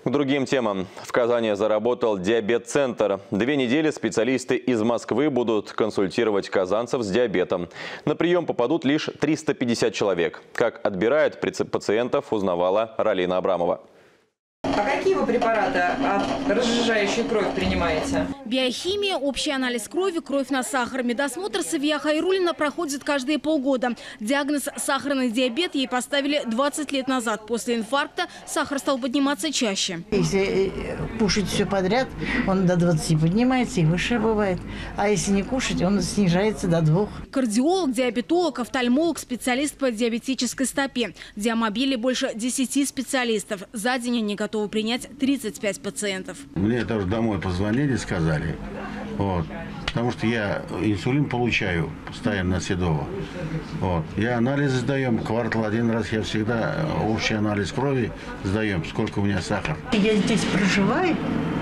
К другим темам. В Казани заработал диабет-центр. 2 недели специалисты из Москвы будут консультировать казанцев с диабетом. На прием попадут лишь 350 человек. Как отбирают пациентов, узнавала Ралина Абрамова. А какие вы препараты разжижающую кровь принимаете? Биохимия, общий анализ крови, кровь на сахар. Медосмотр Савия Хайруллина проходит каждые полгода. Диагноз сахарный диабет ей поставили 20 лет назад. После инфаркта сахар стал подниматься чаще. Если кушать все подряд, он до 20 поднимается и выше бывает. А если не кушать, он снижается до 2. Кардиолог, диабетолог, офтальмолог, специалист по диабетической стопе. В Диамобиле больше 10 специалистов. За день они готовы принять 35 пациентов. Мне даже домой позвонили, сказали. Вот. Потому что я инсулин получаю постоянно от Седова. Вот. Я анализы сдаем. Квартал один раз я всегда общий анализ крови сдаем, сколько у меня сахар. Я здесь проживаю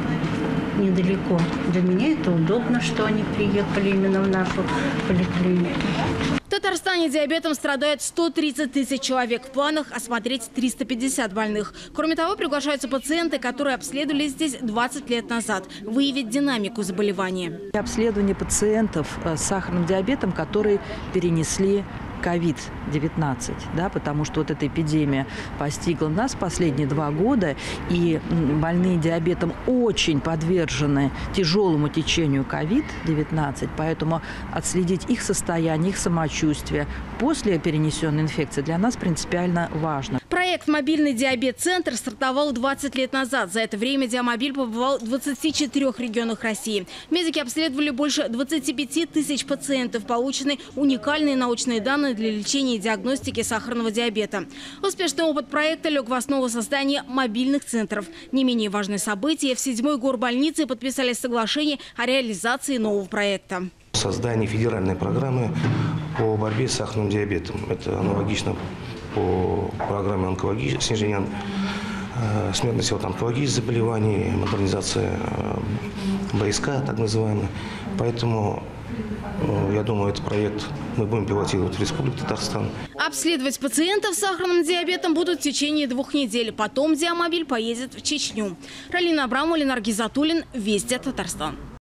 недалеко. Для меня это удобно, что они приехали именно в нашу поликлинику. В Татарстане диабетом страдают 130 тысяч человек. В планах осмотреть 350 больных. Кроме того, приглашаются пациенты, которые обследовались здесь 20 лет назад. Выявить динамику заболевания. Обследование пациентов с сахарным диабетом, которые перенесли COVID-19, да, потому что вот эта эпидемия постигла нас последние 2 года, и больные диабетом очень подвержены тяжелому течению COVID-19, поэтому отследить их состояние, их самочувствие после перенесенной инфекции для нас принципиально важно. Проект «Мобильный диабет-центр» стартовал 20 лет назад. За это время Диамобиль побывал в 24 регионах России. Медики обследовали больше 25 тысяч пациентов. Получены уникальные научные данные для лечения и диагностики сахарного диабета. Успешный опыт проекта лег в основу создания мобильных центров. Не менее важное событие: в 7-й горбольнице подписали соглашение о реализации нового проекта. Создание федеральной программы по борьбе с сахарным диабетом. Это аналогично по программе снижения смертности от онкологических заболеваний, модернизация БСК, так называемая. Поэтому, я думаю, этот проект мы будем пилотировать в Республике Татарстан. Обследовать пациентов с сахарным диабетом будут в течение 2 недель. Потом Диамобиль поедет в Чечню. Ралина Абрамова, Ленар Гизатуллин, Вести, Татарстан.